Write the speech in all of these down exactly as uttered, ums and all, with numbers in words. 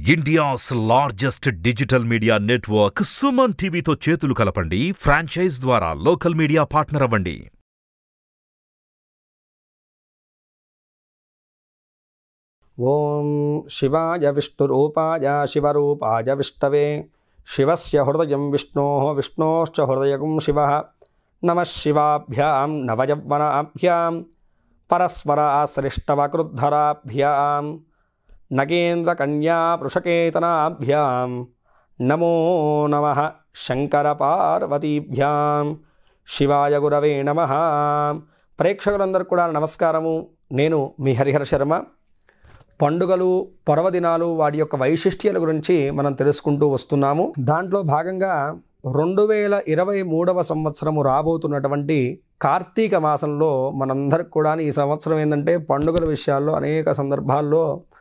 India's largest digital media network Suman టీవీతో చేతులు కలపండి. ఫ్రాంచైజ్ ద్వారా లోకల్ మీడియా పార్ట్నర్ అవ్వండి. ఓం శివాయ విష్ణురూపాయ శివరూపాయ విష్ణవే శివస్య హృదయం విష్ణోః విష్ణోశ్చ హృదయగం శివః నమః శివాభ్యాం నవయవ్వనాభ్యాం పరస్పరాశ్లిష్టవక్రుద్ధరాభ్యాం నగేంద్రకన్యా వృషకేతనాభ్యాం నమో నమః శంకరపార్వతీభ్యాం శివాయ గురవే నమః. ప్రేక్షకులందరూ కూడా నమస్కారము. నేను మీ హరిహర శర్మ. పండుగలు, పర్వదినాలు, వాటి యొక్క వైశిష్ట్యాల గురించి మనం తెలుసుకుంటూ వస్తున్నాము. దాంట్లో భాగంగా రెండు వేల ఇరవై మూడవ సంవత్సరము రాబోతున్నటువంటి కార్తీక మాసంలో మనందరికి కూడా ఈ సంవత్సరం ఏంటంటే పండుగల విషయాల్లో అనేక సందర్భాల్లో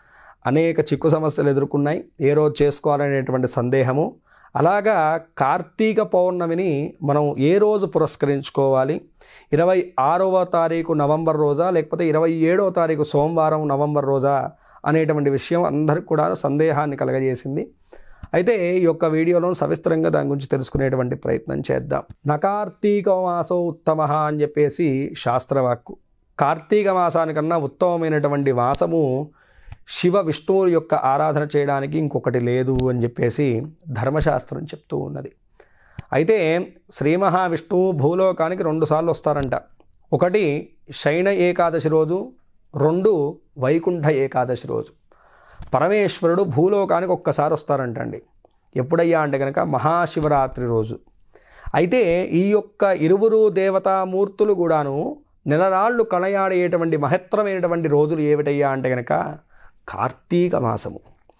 అనేక చిక్కు సమస్యలు ఎదుర్కొన్నాయి. ఏ రోజు చేసుకోవాలనేటువంటి సందేహము. అలాగా కార్తీక పౌర్ణమిని మనం ఏ రోజు పురస్కరించుకోవాలి? ఇరవై ఆరవ తారీఖు నవంబర్ రోజా, లేకపోతే ఇరవై ఏడవ తారీఖు సోమవారం నవంబర్ రోజా అనేటువంటి విషయం అందరికి కూడా సందేహాన్ని కలగజేసింది. అయితే ఈ యొక్క వీడియోలో సవిస్తరంగా దాని గురించి తెలుసుకునేటువంటి ప్రయత్నం చేద్దాం. నకార్తీక మాసో ఉత్తమ అని చెప్పేసి శాస్త్రవాక్కు. కార్తీక మాసానికన్నా ఉత్తమమైనటువంటి మాసము శివ విష్ణువు యొక్క ఆరాధన చేయడానికి ఇంకొకటి లేదు అని చెప్పేసి ధర్మశాస్త్రం చెప్తూ ఉన్నది. అయితే శ్రీ మహావిష్ణువు భూలోకానికి రెండుసార్లు వస్తారంట. ఒకటి శయన ఏకాదశి రోజు, రెండు వైకుంఠ ఏకాదశి రోజు. పరమేశ్వరుడు భూలోకానికి ఒక్కసారి వస్తారంట అండి. ఎప్పుడయ్యా అంటే కనుక మహాశివరాత్రి రోజు. అయితే ఈ యొక్క ఇరువురు దేవతామూర్తులు కూడాను నెలరాళ్ళు కళయాడేటువంటి మహత్తరమైనటువంటి రోజులు ఏమిటయ్యా అంటే కనుక కార్తీక మాసము.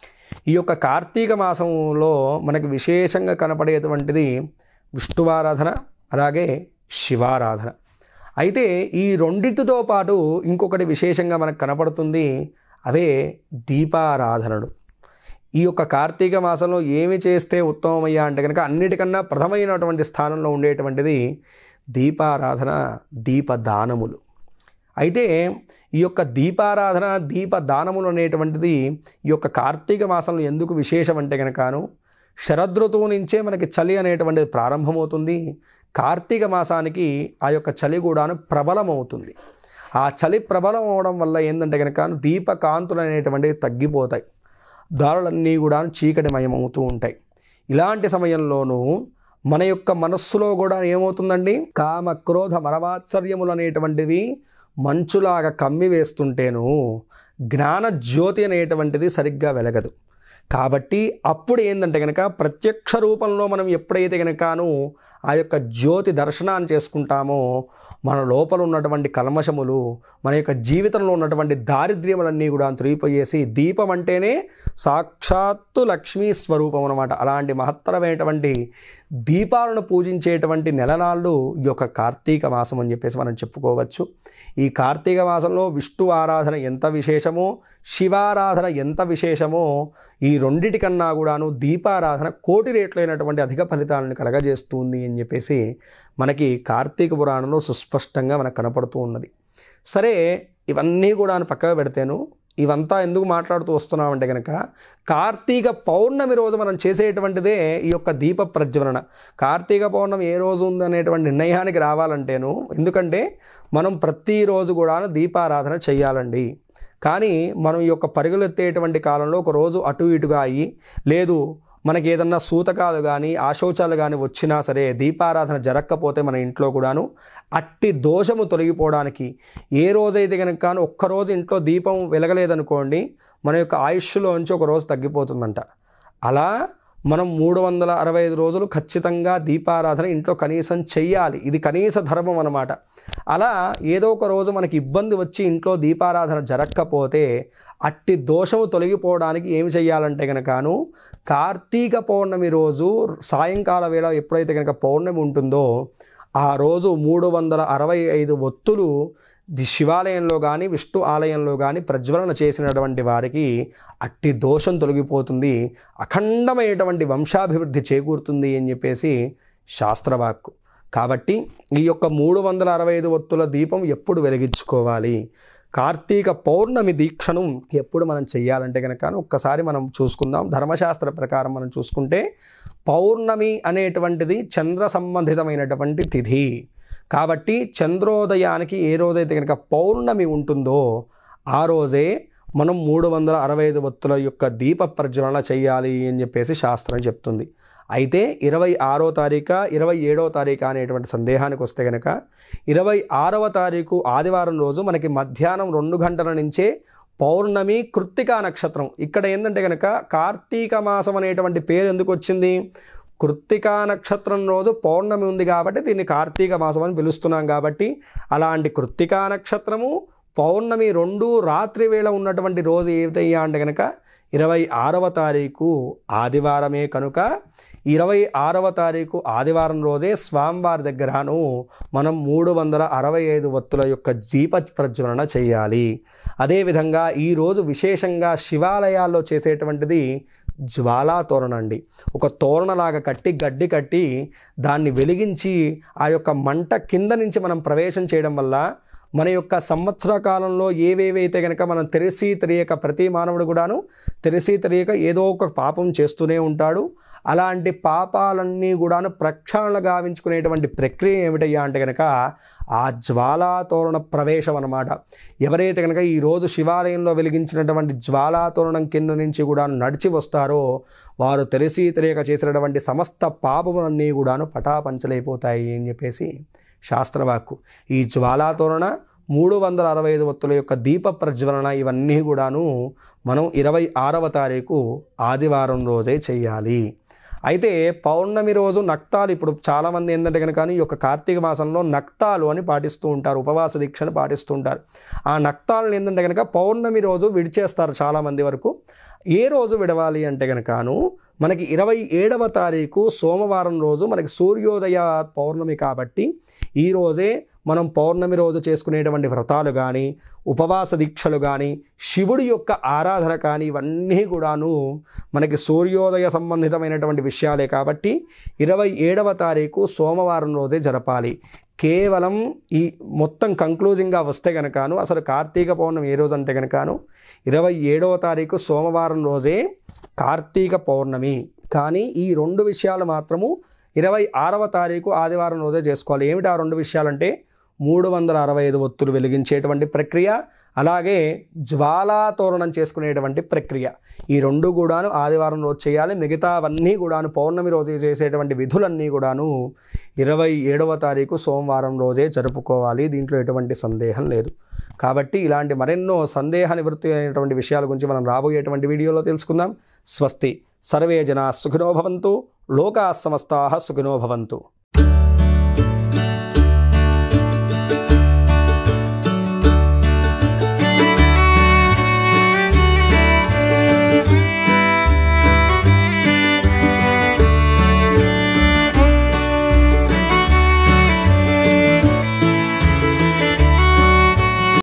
ఈ యొక్క కార్తీక మాసంలో మనకు విశేషంగా కనపడేటువంటిది విష్ణువారాధన, అలాగే శివారాధన. అయితే ఈ రెండింటితో పాటు ఇంకొకటి విశేషంగా మనకు కనపడుతుంది, అవే దీపారాధనలు. ఈ యొక్క కార్తీక మాసంలో ఏమి చేస్తే ఉత్తమమయ్యా అంటే కనుక అన్నిటికన్నా ప్రథమైనటువంటి స్థానంలో ఉండేటువంటిది దీపారాధన, దీపదానములు. అయితే ఈ యొక్క దీపారాధన, దీపదానములు అనేటువంటిది ఈ యొక్క కార్తీక మాసంలో ఎందుకు విశేషం అంటే కనుకను శరదృతువు నుంచే మనకి చలి అనేటువంటిది ప్రారంభమవుతుంది. కార్తీక మాసానికి ఆ యొక్క చలి కూడాను ప్రబలమవుతుంది. ఆ చలి ప్రబలం అవడం వల్ల ఏంటంటే కనుక దీపకాంతులు అనేటువంటివి తగ్గిపోతాయి. దారులన్నీ కూడా చీకటిమయమవుతూ ఉంటాయి. ఇలాంటి సమయంలోనూ మన యొక్క మనస్సులో కూడా ఏమవుతుందండి, కామ క్రోధ మరవాత్సర్యములు అనేటువంటివి మంచులాగా కమ్మి వేస్తుంటేను జ్ఞాన జ్యోతి అనేటువంటిది సరిగ్గా వెలగదు. కాబట్టి అప్పుడు ఏంటంటే కనుక ప్రత్యక్ష రూపంలో మనం ఎప్పుడైతే కనుకను ఆ యొక్క జ్యోతి దర్శనాన్ని చేసుకుంటామో మన లోపల ఉన్నటువంటి కల్మషములు, మన యొక్క జీవితంలో ఉన్నటువంటి దారిద్ర్యములన్నీ కూడా తొలగిపోయేసి దీపం అంటేనే సాక్షాత్తు లక్ష్మీ స్వరూపం అన్నమాట. అలాంటి మహత్తరమైనటువంటి దీపాలను పూజించేటువంటి నెలనాళ్ళు ఈ యొక్క కార్తీక మాసం అని చెప్పేసి మనం చెప్పుకోవచ్చు. ఈ కార్తీక మాసంలో విష్ణు ఆరాధన ఎంత విశేషమో, శివారాధన ఎంత విశేషమో, ఈ రెండిటికన్నా కూడాను దీపారాధన కోటి రేట్లైనటువంటి అధిక ఫలితాలను కలగజేస్తుంది అని చెప్పేసి మనకి కార్తీక పురాణంలో సుస్పష్టంగా మనకు కనపడుతూ ఉన్నది. సరే, ఇవన్నీ కూడా పక్కగా పెడితేను ఇవంతా ఎందుకు మాట్లాడుతూ వస్తున్నామంటే కనుక కార్తీక పౌర్ణమి రోజు మనం చేసేటువంటిదే ఈ యొక్క దీప ప్రజ్వలన. కార్తీక పౌర్ణమి ఏ రోజు ఉందనేటువంటి నిర్ణయానికి రావాలంటేను, ఎందుకంటే మనం ప్రతిరోజు కూడా దీపారాధన చేయాలండి. కానీ మనం ఈ యొక్క పరుగులెత్తేటువంటి కాలంలో ఒక రోజు అటు ఇటుగా అయ్యి, లేదు మనకి ఏదన్నా సూతకాలు కానీ ఆశౌచాలు కానీ వచ్చినా సరే దీపారాధన జరగకపోతే మన ఇంట్లో కూడాను అట్టి దోషము తొలగిపోవడానికి, ఏ రోజైతే కనుక ఒక్కరోజు ఇంట్లో దీపం వెలగలేదనుకోండి మన యొక్క ఆయుష్లోంచి ఒక రోజు తగ్గిపోతుందంట. అలా మనం మూడు వందల అరవై ఐదు రోజులు ఖచ్చితంగా దీపారాధన ఇంట్లో కనీసం చెయ్యాలి. ఇది కనీస ధర్మం అన్నమాట. అలా ఏదో ఒక రోజు మనకి ఇబ్బంది వచ్చి ఇంట్లో దీపారాధన జరగకపోతే అట్టి దోషము తొలగిపోవడానికి ఏమి చేయాలంటే కనుకను కార్తీక పౌర్ణమి రోజు సాయంకాల వేళ ఎప్పుడైతే కనుక పౌర్ణమి ఉంటుందో ఆ రోజు మూడు వందల అరవై ఐదు ఒత్తులు శివాలయంలో కానీ విష్ణు ఆలయంలో కానీ ప్రజ్వలన చేసినటువంటి వారికి అట్టి దోషం తొలగిపోతుంది, అఖండమైనటువంటి వంశాభివృద్ధి చేకూరుతుంది అని చెప్పేసి శాస్త్రవాక్కు. కాబట్టి ఈ యొక్క మూడు వందల అరవై ఐదు ఒత్తుల దీపం ఎప్పుడు వెలిగించుకోవాలి? కార్తీక పౌర్ణమి దీక్షను ఎప్పుడు మనం చెయ్యాలంటే కనుక ఒక్కసారి మనం చూసుకుందాం. ధర్మశాస్త్ర ప్రకారం మనం చూసుకుంటే పౌర్ణమి అనేటువంటిది చంద్ర సంబంధితమైనటువంటి తిథి కాబట్టి చంద్రోదయానికి ఏ రోజైతే కనుక పౌర్ణమి ఉంటుందో ఆ రోజే మనం మూడు వందల అరవై ఐదు ఒత్తుల యొక్క దీప ప్రజ్వలన చేయాలి అని చెప్పేసి శాస్త్రం చెప్తుంది. అయితే ఇరవై ఆరో తారీఖు ఇరవై ఏడో తారీఖు అనేటువంటి సందేహానికి వస్తే కనుక ఇరవై ఆరవ తారీఖు ఆదివారం రోజు మనకి మధ్యాహ్నం రెండు గంటల నుంచే పౌర్ణమి కృత్తికా నక్షత్రం. ఇక్కడ ఏంటంటే కనుక కార్తీక మాసం అనేటువంటి పేరు ఎందుకు వచ్చింది? కృత్తికా నక్షత్రం రోజు పౌర్ణమి ఉంది కాబట్టి దీన్ని కార్తీక మాసం అని పిలుస్తున్నాం. కాబట్టి అలాంటి కృత్తికా నక్షత్రము పౌర్ణమి రెండు రాత్రి వేళ ఉన్నటువంటి రోజు ఏమిటయ్యా అంటే కనుక ఇరవై ఆరవ తారీఖు ఆదివారమే కనుక ఇరవై ఆరవ తారీఖు ఆదివారం రోజే స్వామివారి దగ్గరను మనం మూడు వందల అరవై ఐదు ఒత్తుల యొక్క దీప ప్రజ్వలన చేయాలి. అదేవిధంగా ఈరోజు విశేషంగా శివాలయాల్లో చేసేటువంటిది జ్వాలా తోరణ అండి. ఒక తోరణలాగా కట్టి గడ్డి కట్టి దాన్ని వెలిగించి ఆ యొక్క మంట కింద నుంచి మనం ప్రవేశం చేయడం వల్ల మన యొక్క సంవత్సర కాలంలో ఏవేవైతే కనుక మనం తెలిసి తెలియక ప్రతి మానవుడు కూడాను తెలిసి తెలియక ఏదో ఒక పాపం చేస్తూనే ఉంటాడు. అలాంటి పాపాలన్నీ కూడాను ప్రక్షాళన గావించుకునేటువంటి ప్రక్రియ ఏమిటయ్యా అంటే కనుక ఆ జ్వాలా తోరణ ప్రవేశం అన్నమాట. ఎవరైతే కనుక ఈరోజు శివాలయంలో వెలిగించినటువంటి జ్వాలా తోరణం కింద నుంచి కూడా నడిచి వస్తారో వారు తెలిసి తెలియక చేసినటువంటి సమస్త పాపములన్నీ కూడాను పటాపంచలైపోతాయి అని చెప్పేసి శాస్త్రవాక్కు. ఈ జ్వాలా తోరణ మూడు వందల అరవై ఐదు ఒత్తుల యొక్క దీప ప్రజ్వలన ఇవన్నీ కూడాను మనం ఇరవై ఆరవ తారీఖు ఆదివారం రోజే చేయాలి. అయితే పౌర్ణమి రోజు నక్తాలు ఇప్పుడు చాలామంది ఏంటంటే కనుక ఈ యొక్క కార్తీక మాసంలో నక్తాలు అని పాటిస్తూ ఉంటారు, ఉపవాస దీక్షను పాటిస్తూ ఉంటారు. ఆ నక్తాలను ఏంటంటే కనుక పౌర్ణమి రోజు విడిచేస్తారు చాలామంది వరకు. ఏ రోజు విడవాలి అంటే కనుకను మనకి ఇరవై ఏడవ తారీఖు సోమవారం రోజు మనకి సూర్యోదయ పౌర్ణమి కాబట్టి ఈరోజే మనం పౌర్ణమి రోజు చేసుకునేటువంటి వ్రతాలు కానీ ఉపవాస దీక్షలు కానీ శివుడి యొక్క ఆరాధన కానీ ఇవన్నీ కూడాను మనకి సూర్యోదయ సంబంధితమైనటువంటి విషయాలే కాబట్టి ఇరవై ఏడవ తారీఖు సోమవారం రోజే జరపాలి. కేవలం ఈ మొత్తం కంక్లూజింగ్గా వస్తే కనుకను అసలు కార్తీక పౌర్ణమి ఏ రోజు అంటే కనుకను ఇరవై ఏడవ తారీఖు సోమవారం రోజే కార్తీక పౌర్ణమి. కానీ ఈ రెండు విషయాలు మాత్రము ఇరవై ఆరవ తారీఖు ఆదివారం రోజే చేసుకోవాలి. ఏమిటి ఆ రెండు విషయాలంటే మూడు వందల అరవై ఐదు ఒత్తులు వెలిగించేటువంటి ప్రక్రియ, అలాగే జ్వాలా తోరణం చేసుకునేటువంటి ప్రక్రియ. ఈ రెండు కూడాను ఆదివారం రోజు చేయాలి. మిగతావన్నీ కూడాను పౌర్ణమి రోజు చేసేటువంటి విధులన్నీ కూడాను ఇరవై ఏడవ తారీఖు సోమవారం రోజే జరుపుకోవాలి. దీంట్లో ఎటువంటి సందేహం లేదు. కాబట్టి ఇలాంటి మరెన్నో సందేహ నివృత్తి అయినటువంటి విషయాల గురించి మనం రాబోయేటువంటి వీడియోలో తెలుసుకుందాం. స్వస్తి. సర్వే జనా సుఖినో భవంతు. లోకా సమస్తాః సుఖినో భవంతు.